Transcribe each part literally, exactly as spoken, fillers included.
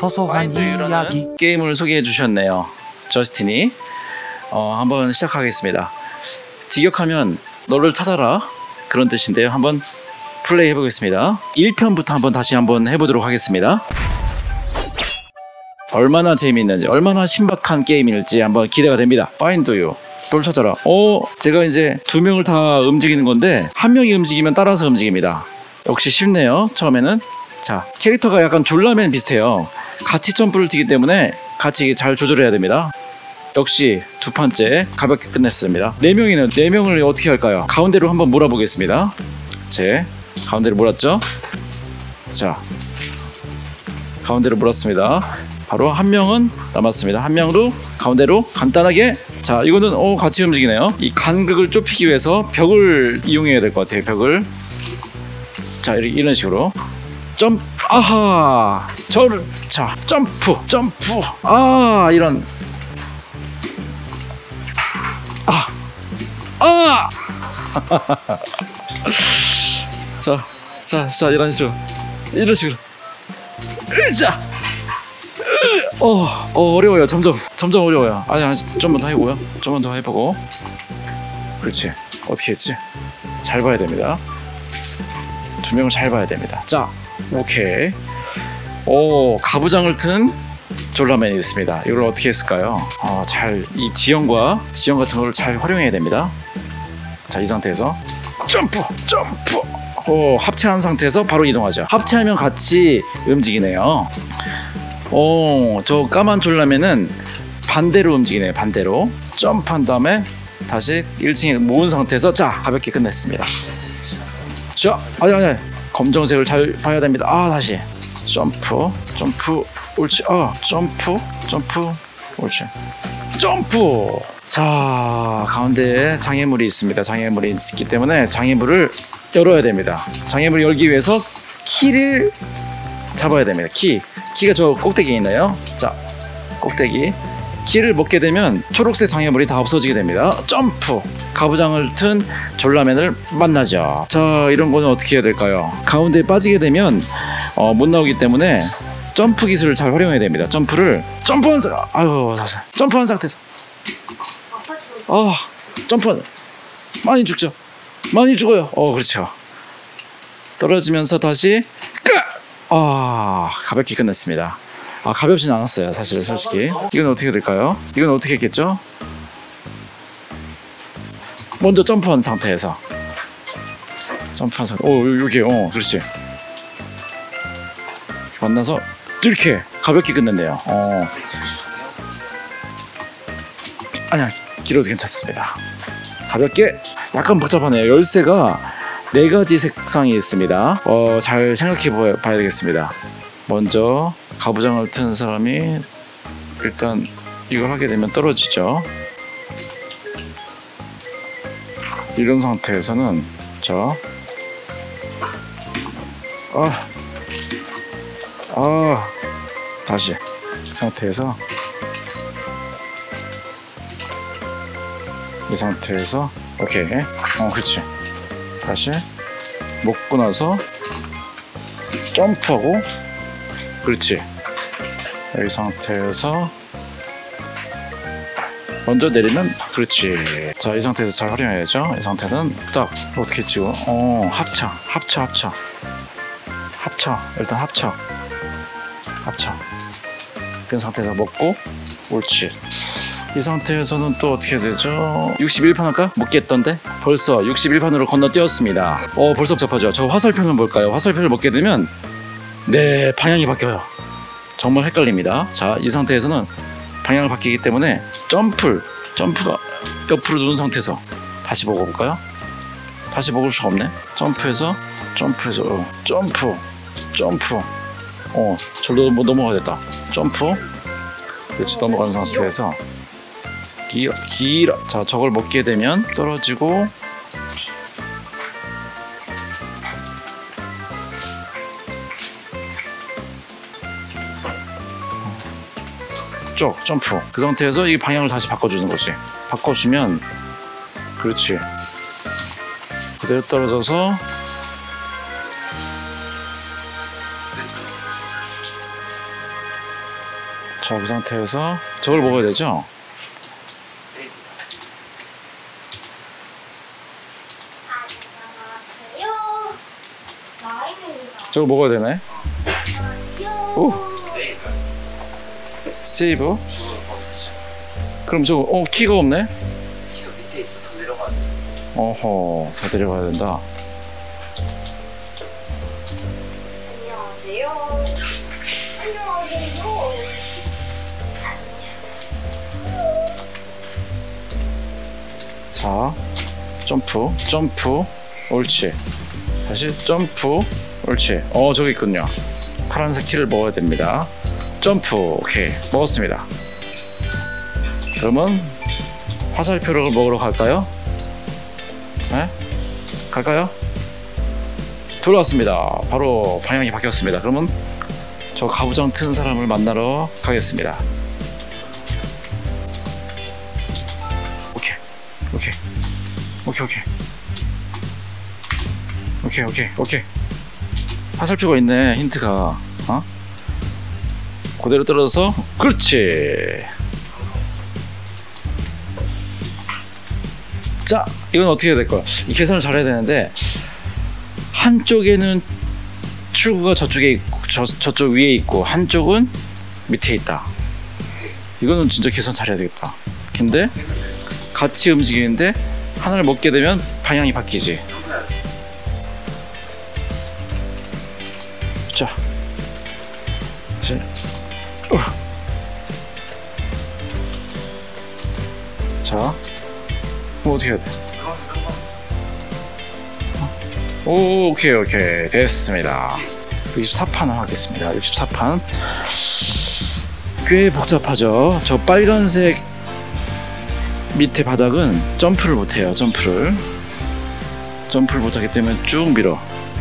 소소한 이야기. 게임을 소개해 주셨네요, 저스틴이. 어, 한번 시작하겠습니다. 직역하면 너를 찾아라, 그런 뜻인데요. 한번 플레이 해보겠습니다. 일 편부터 한번 다시 한번 해보도록 하겠습니다. 얼마나 재미있는지, 얼마나 신박한 게임일지 한번 기대가 됩니다. Find you, 널 찾아라. 어, 제가 이제 두 명을 다 움직이는 건데 한 명이 움직이면 따라서 움직입니다. 역시 쉽네요. 처음에는. 자, 캐릭터가 약간 졸라맨 비슷해요. 같이 점프를 뛰기 때문에 같이 잘 조절해야 됩니다. 역시 두 판째 가볍게 끝냈습니다. 네 명이는 네 명을 어떻게 할까요? 가운데로 한번 몰아보겠습니다. 제 가운데로 몰았죠? 자, 가운데로 몰았습니다. 바로 한 명은 남았습니다. 한 명으로 가운데로 간단하게. 자, 이거는 어, 같이 움직이네요. 이 간극을 좁히기 위해서 벽을 이용해야 될 것 같아요. 벽을. 자, 이런 식으로 점프. 아하, 저를. 자, 점프 점프. 아, 이런. 아, 아. 자, 자, 자, 이런 식으로, 이런 식으로. 으자. 어, 어, 어려워요. 점점, 점점 어려워요. 아니, 아니, 좀만 더 해보고요. 좀만 더 해보고. 그렇지. 어떻게 했지? 잘 봐야 됩니다. 두 명을 잘 봐야 됩니다. 자, 오케이. 오, 가부장을 튼 졸라맨이 있습니다. 이걸 어떻게 했을까요? 어, 잘, 이 지형과 지형 같은 걸 잘 활용해야 됩니다. 자, 이 상태에서 점프, 점프. 오, 합체한 상태에서 바로 이동하죠. 합체하면 같이 움직이네요. 오, 저 까만 졸라맨은 반대로 움직이네요. 반대로 점프한 다음에 다시 일 층에 모은 상태에서, 자, 가볍게 끝냈습니다. 자, 아니 아니 검정색을 잘 봐야 됩니다. 아, 다시 점프 점프. 옳지. 아, 점프 점프. 옳지. 점프. 자, 가운데에 장애물이 있습니다. 장애물이 있기 때문에 장애물을 열어야 됩니다. 장애물을 열기 위해서 키를 잡아야 됩니다. 키 키가 저 꼭대기에 있나요? 자, 꼭대기 키를 먹게 되면 초록색 장애물이 다 없어지게 됩니다. 점프. 가부장을 튼 졸라맨을 만나죠. 자, 이런 거는 어떻게 해야 될까요? 가운데에 빠지게 되면 어, 못 나오기 때문에 점프 기술을 잘 활용해야 됩니다. 점프를 점프한 상 아유 다시 점프한 상태에서, 아, 점프한 많이 죽죠. 많이 죽어요. 어, 그렇죠. 떨어지면서 다시 끝. 아, 가볍게 끝냈습니다. 아, 가볍진 않았어요, 사실. 솔직히 이건 어떻게 될까요? 이건 어떻게 했겠죠? 먼저 점프한 상태에서 점프한 상태. 오, 여기. 어, 그렇지. 만나서 이렇게 가볍게 끝냈네요. 어, 아니야, 길어도 괜찮습니다. 가볍게. 약간 복잡하네요. 열쇠가 네 가지 색상이 있습니다. 어, 잘 생각해 봐야 되겠습니다. 먼저 가부장을 튼 사람이 일단 이걸 하게 되면 떨어지죠. 이런 상태에서는, 자, 아, 아, 다시 이 상태에서, 이 상태에서 오케이. 어, 그렇지. 다시 먹고 나서 점프하고, 그렇지. 이 상태에서 먼저 내리면, 그렇지. 자, 이 상태에서 잘 활용해야죠. 이 상태는 딱 어떻게 했지? 어, 합차, 합차, 합차, 합차. 일단 합차, 합차. 그 상태에서 먹고, 옳지. 이 상태에서는 또 어떻게 해야 되죠? 육십일 판 할까? 못 깼던데? 벌써 육십일 판으로 건너뛰었습니다. 어, 벌써 복잡하죠. 저 화살표는 뭘까요? 화살표를 먹게 되면 네, 방향이 바뀌어요. 정말 헷갈립니다. 자, 이 상태에서는 방향을 바뀌기 때문에 점프, 점프가 옆으로 누른 상태에서 다시 먹어볼까요? 다시 먹을 수가 없네. 점프해서, 점프해서, 어, 점프, 점프. 어, 절로 뭐 넘어가겠다. 점프. 그렇지, 넘어가는 상태에서 길어, 길어. 자, 저걸 먹게 되면 떨어지고, 쭉 점프. 그 상태에서 이 방향을 다시 바꿔주는 거지. 바꿔주면, 그렇지. 그대로 떨어져서 자, 그 상태에서 저걸 먹어야 되죠? 저걸 먹어야 되네. 오. 세이브. 그럼 저거 어 키가 없네. 키가 밑에 있어. 더 내려가야 돼. 어허, 더 내려가야 된다. 안녕하세요. 안녕하세요. 자, 점프, 점프, 옳지. 다시 점프, 옳지. 어, 저기 있군요. 파란색 키를 먹어야 됩니다. 점프, 오케이, 먹었습니다. 그러면 화살표를 먹으러 갈까요? 네? 갈까요? 돌아왔습니다. 바로 방향이 바뀌었습니다. 그러면 저 가부장 튼 사람을 만나러 가겠습니다. 오케이, 오케이, 오케이, 오케이, 오케이, 오케이, 오케이. 화살표가 있네. 힌트가. 어? 그대로 떨어져서 그렇지. 자, 이건 어떻게 해야 될까? 이 계산을 잘해야 되는데 한쪽에는 출구가 저쪽에 있고 저, 저쪽 위에 있고 한쪽은 밑에 있다. 이거는 진짜 계산 잘해야 되겠다. 근데 같이 움직이는데 하나를 먹게 되면 방향이 바뀌지. 자, 이제 어. 자, 그럼 어떻게 해야 돼? 오, 오케이, 오케이, 됐습니다. 육십사 판을 하겠습니다. 육십사 판. 꽤 복잡하죠. 저 빨간색 밑에 바닥은 점프를 못해요. 점프를 점프를 못하기 때문에 쭉 밀어.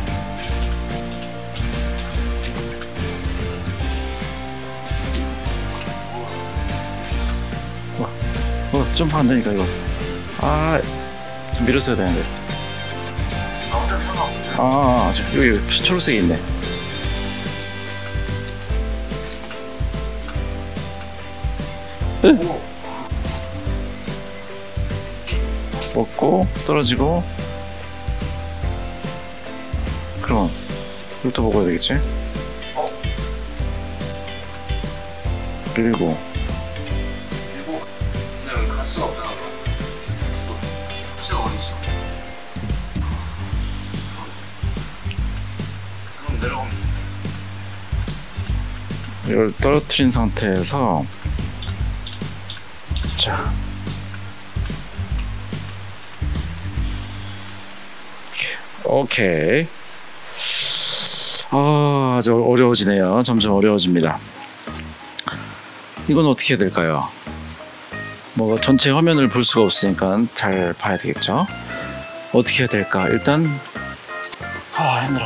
어, 어 점프 안 되니까 이거. 아, 좀 밀었어야 되는데. 아, 저 여기 초록색이 있네. 먹고 떨어지고. 그럼 이걸 또 먹어야 되겠지? 밀고. 밀고. 근데 여기 가스가 없잖아. 가스가 어디 있어? 그럼 내려가면 돼. 이걸 떨어뜨린 상태에서 자, 오케이. 아, 아주 어려워지네요. 점점 어려워집니다. 이건 어떻게 해야 될까요? 뭐 전체 화면을 볼 수가 없으니까 잘 봐야 되겠죠? 어떻게 해야 될까? 일단 아, 힘들어.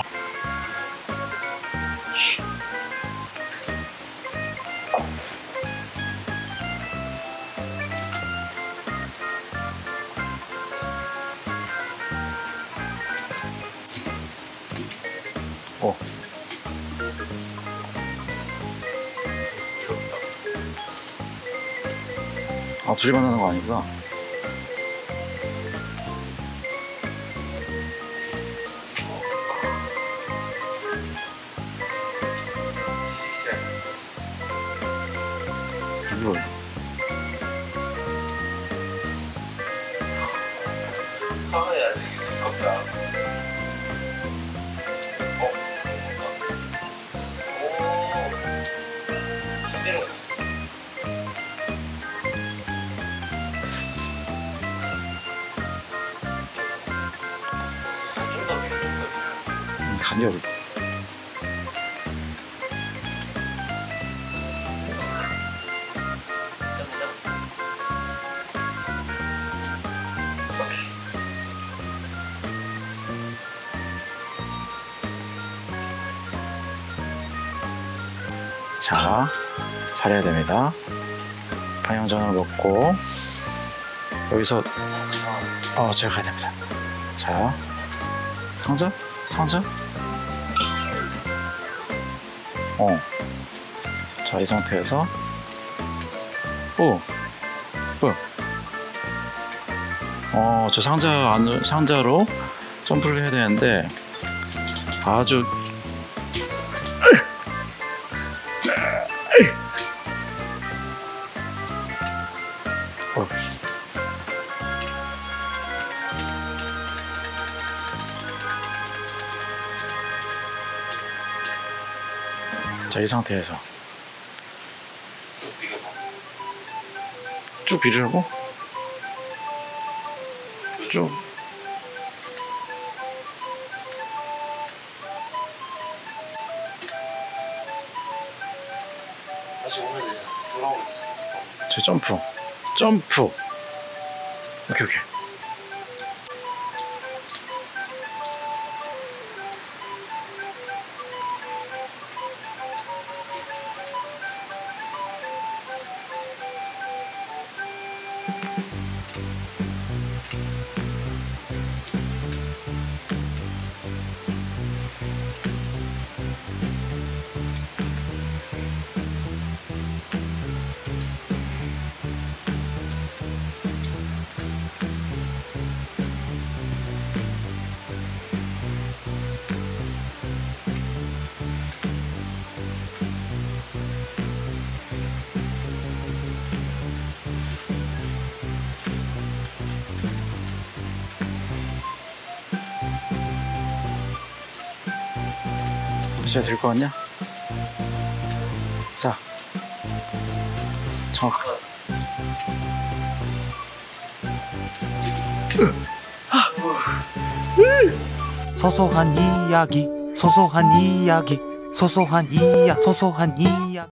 어. 아, 둘이 만나는 거 아니구나. 이걸 카메라야 되게 두껍다. 어? 오. 이대로. 좀 더 밀어, 좀 더 밀어. 간결히. 자, 잘해야 됩니다. 방향전을 먹고 여기서 어, 제가 가야 됩니다. 자, 상자? 상자? 어. 자, 이 상태에서 오, 뭐야? 어, 저 상자 안 상자로 점프를 해야 되는데 아주 어. 자, 이 상태에서 쭉 비르라고? 쭉. 다시 오면 돌아오고 있어. 제 점프. 점프. 오케이, 오케이. 진짜 될 것 같냐? 자, 정확. 소소한 이야기 소소한 이야기 소소한 이야 소소한 이야기